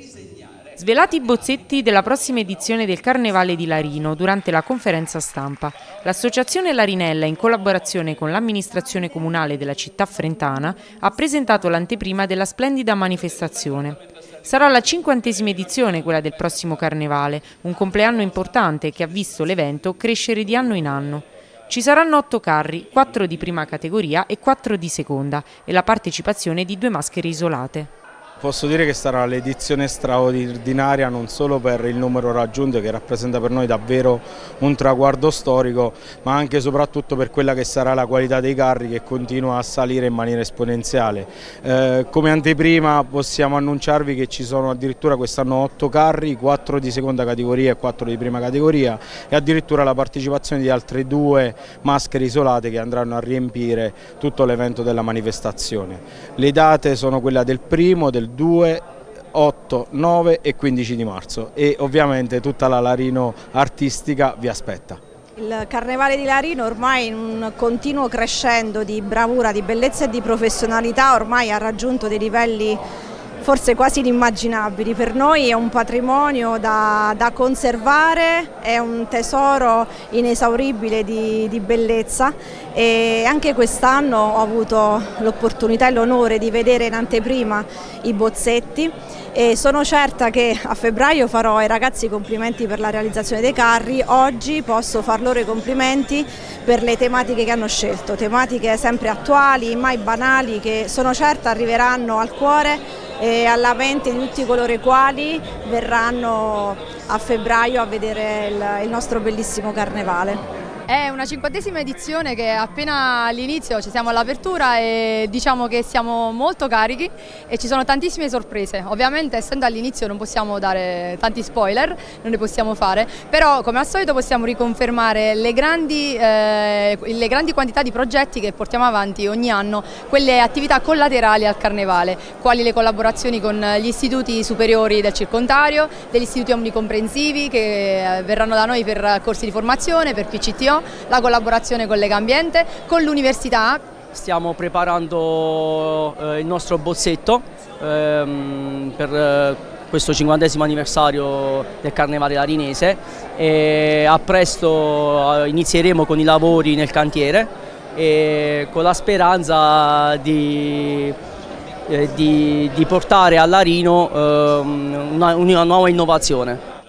Svelati i bozzetti della prossima edizione del Carnevale di Larino durante la conferenza stampa. L'associazione Larinella, in collaborazione con l'amministrazione comunale della città frentana, ha presentato l'anteprima della splendida manifestazione. Sarà la 50ª edizione quella del prossimo Carnevale, un compleanno importante che ha visto l'evento crescere di anno in anno. Ci saranno 8 carri, 4 di prima categoria e 4 di seconda, e la partecipazione di 2 maschere isolate. Posso dire che sarà l'edizione straordinaria non solo per il numero raggiunto, che rappresenta per noi davvero un traguardo storico, ma anche e soprattutto per quella che sarà la qualità dei carri, che continua a salire in maniera esponenziale. Come anteprima possiamo annunciarvi che ci sono addirittura quest'anno 8 carri, 4 di seconda categoria e 4 di prima categoria, e addirittura la partecipazione di altre 2 maschere isolate che andranno a riempire tutto l'evento della manifestazione. Le date sono quella del primo, del 2, 8, 9 e 15 di marzo, e ovviamente tutta la Larino artistica vi aspetta. Il Carnevale di Larino ormai in un continuo crescendo di bravura, di bellezza e di professionalità ormai ha raggiunto dei livelli forse quasi inimmaginabili. Per noi è un patrimonio da conservare, è un tesoro inesauribile di bellezza, e anche quest'anno ho avuto l'opportunità e l'onore di vedere in anteprima i bozzetti, e sono certa che a febbraio farò ai ragazzi i complimenti per la realizzazione dei carri. Oggi posso far loro i complimenti per le tematiche che hanno scelto, tematiche sempre attuali, mai banali, che sono certa arriveranno al cuore e alla mente di tutti coloro i quali verranno a febbraio a vedere il nostro bellissimo Carnevale. È una 50ª edizione che è appena all'inizio, ci siamo all'apertura e diciamo che siamo molto carichi e ci sono tantissime sorprese. Ovviamente essendo all'inizio non possiamo dare tanti spoiler, non ne possiamo fare, però come al solito possiamo riconfermare le grandi quantità di progetti che portiamo avanti ogni anno, quelle attività collaterali al Carnevale, quali le collaborazioni con gli istituti superiori del circondario, degli istituti omnicomprensivi che verranno da noi per corsi di formazione, per PCTO, la collaborazione con Legambiente, con l'università. Stiamo preparando il nostro bozzetto per questo 50° anniversario del Carnevale larinese, e a presto inizieremo con i lavori nel cantiere, e con la speranza di portare a Larino una nuova innovazione.